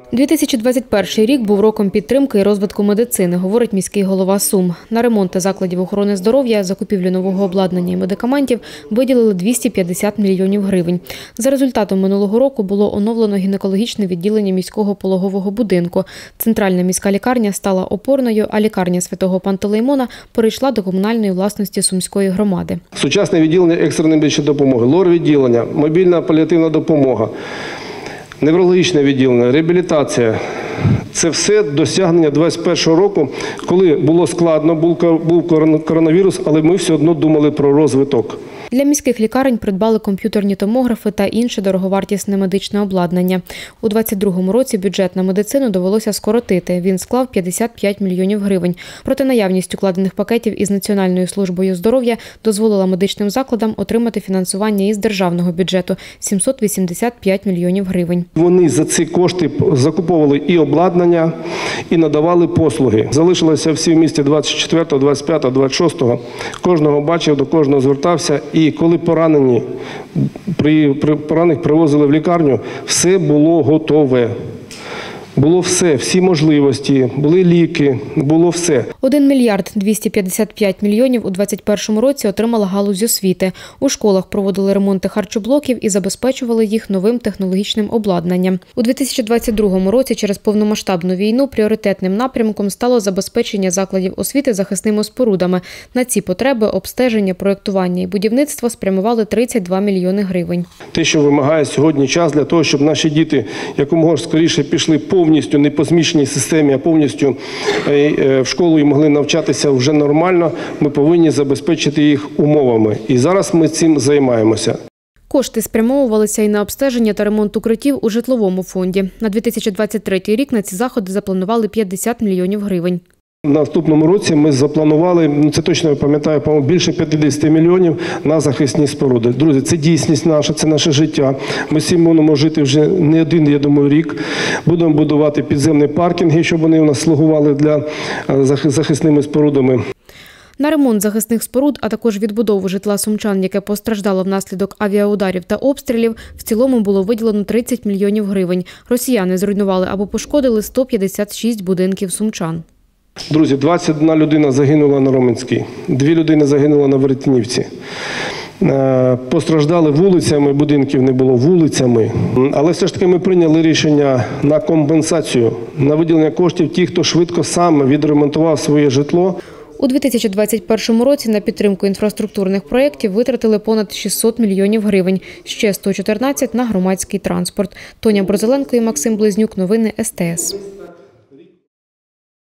2021 рік був роком підтримки і розвитку медицини, говорить міський голова Сум. На ремонти закладів охорони здоров'я, закупівлю нового обладнання і медикаментів виділили 250 мільйонів гривень. За результатом минулого року було оновлено гінекологічне відділення міського пологового будинку. Центральна міська лікарня стала опорною, а лікарня Святого Пантелеймона перейшла до комунальної власності Сумської громади. Сучасне відділення екстреної медичної допомоги, лор-відділення, мобільна паліативна допомога, неврологічне відділення, реабілітація – це все досягнення 2021 року, коли було складно, був коронавірус, але ми все одно думали про розвиток. Для міських лікарень придбали комп'ютерні томографи та інше дороговартісне медичне обладнання. У 2022 році бюджет на медицину довелося скоротити. Він склав 55 мільйонів гривень. Проте наявність укладених пакетів із Національною службою здоров'я дозволила медичним закладам отримати фінансування із державного бюджету – 785 мільйонів гривень. Вони за ці кошти закуповували і обладнання, і надавали послуги. Залишилося всі в місті 24, 25, 26. Кожного бачив, до кожного звертався. І коли поранених привозили в лікарню, все було готове. Було все, всі можливості, були ліки, було все. 1 мільярд 255 мільйонів у 2021 році отримала галузь освіти. У школах проводили ремонти харчоблоків і забезпечували їх новим технологічним обладнанням. У 2022 році через повномасштабну війну пріоритетним напрямком стало забезпечення закладів освіти захисними спорудами. На ці потреби обстеження, проєктування і будівництво спрямували 32 мільйони гривень. Те, що вимагає сьогодні час для того, щоб наші діти якомога скоріше пішли повністю не по змішаній системі, а повністю в школу і могли навчатися вже нормально, ми повинні забезпечити їх умовами. І зараз ми цим займаємося. Кошти спрямовувалися і на обстеження та ремонт укриттів у житловому фонді. На 2023 рік на ці заходи запланували 50 мільйонів гривень. В наступному році ми запланували, це точно я пам'ятаю, по-моєму, більше 50 мільйонів на захисні споруди. Друзі, це дійсність наша, це наше життя. Ми всім будемо жити вже не один, я думаю, рік. Будемо будувати підземні паркінги, щоб вони у нас слугували для захисними спорудами. На ремонт захисних споруд, а також відбудову житла сумчан, яке постраждало внаслідок авіаударів та обстрілів, в цілому було виділено 30 мільйонів гривень. Росіяни зруйнували або пошкодили 156 будинків сумчан. Друзі, 21 людина загинула на Роменській, 2 людини загинули на Веретенівці. Постраждали вулицями, будинків не було вулицями. Але все ж таки ми прийняли рішення на компенсацію, на виділення коштів тих, хто швидко сам відремонтував своє житло. У 2021 році на підтримку інфраструктурних проєктів витратили понад 600 мільйонів гривень, ще 114 – на громадський транспорт. Тоня Борзеленко і Максим Близнюк. Новини СТС.